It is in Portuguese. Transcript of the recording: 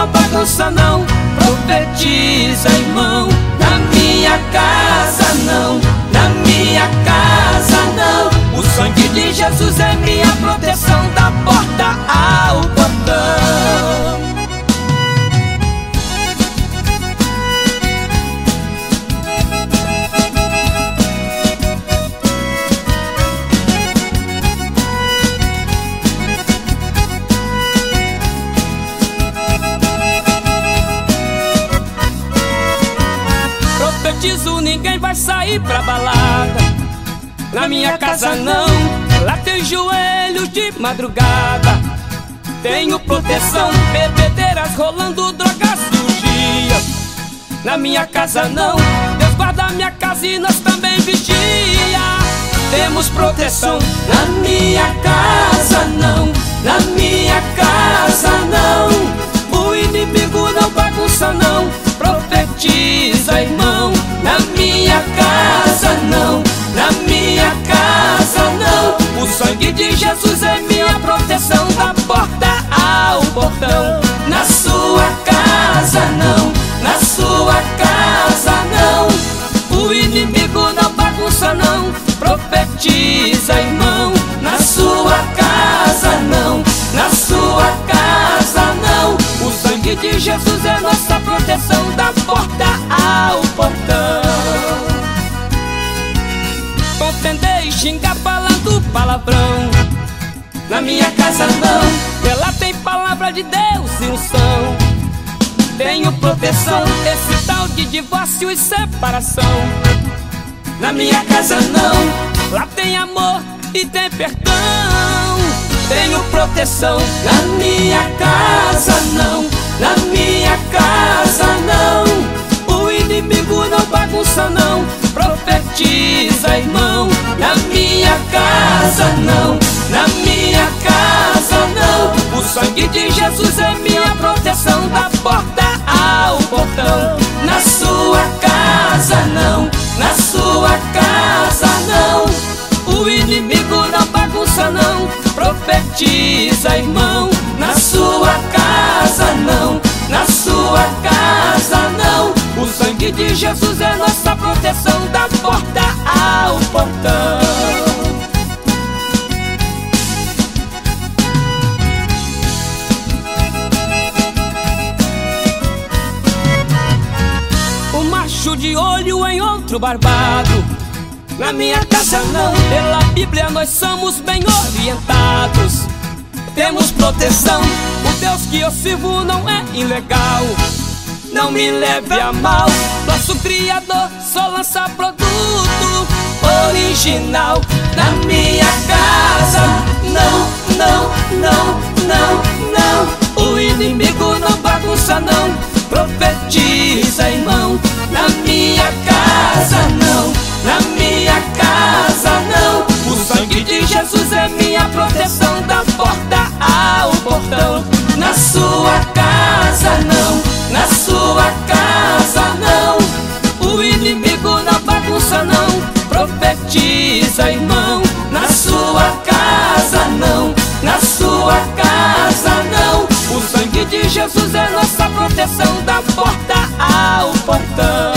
não bagunça não, profetiza, irmão. Na minha casa não, na minha casa não. O sangue de Jesus é minha proteção, da porta ao portão. Profetizo, ninguém vai sair pra balada. Na minha casa não, lá tem joelhos de madrugada. Tenho proteção, bebedeiras rolando, drogas surgias. Na minha casa não, Deus guarda minha casa e nós também vigia. Temos proteção, na minha casa não, na minha casa não. O inimigo não bagunça não, profetiza, irmão. Na minha casa não, na minha casa não. O sangue de Jesus é minha proteção, da porta ao portão. Na sua casa não, na sua casa não. O inimigo não bagunça não, profetiza, irmão. Na sua casa não, na sua casa não. O sangue de Jesus é nossa proteção, da porta ao portão. Ofender e xingar falando palavrão. Na minha casa não, ela tem palavra de Deus e unção. Tenho proteção, esse tal de divórcio e separação. Na minha casa não, lá tem amor e tem perdão. Tenho proteção, na minha casa não, na minha casa não. O inimigo não bagunça não, profetiza, irmão. Na minha casa não, na minha casa não. O sangue de Jesus é minha proteção, da porta ao portão. Na sua casa não, na sua casa não. O inimigo não bagunça não, profetiza, irmão. Na sua casa não, na sua casa não. O sangue de Jesus é nossa proteção, da porta ao portão. O macho de olho em outro barbado. Na minha casa não, pela Bíblia nós somos bem orientados. Temos proteção, o Deus que eu sirvo não é ilegal. Não me leve a mal, nosso Criador só lança produto original. Na minha casa não, não, não, não, não. O inimigo não bagunça não, profetiza, irmão. Na minha casa não, na minha casa não. O sangue de Jesus é minha proteção, da porta ao portão. Na sua casa não, na sua casa não. O inimigo não bagunça não, profetiza, irmão. Na sua casa não, na sua casa não. O sangue de Jesus é nossa proteção, da porta ao portão.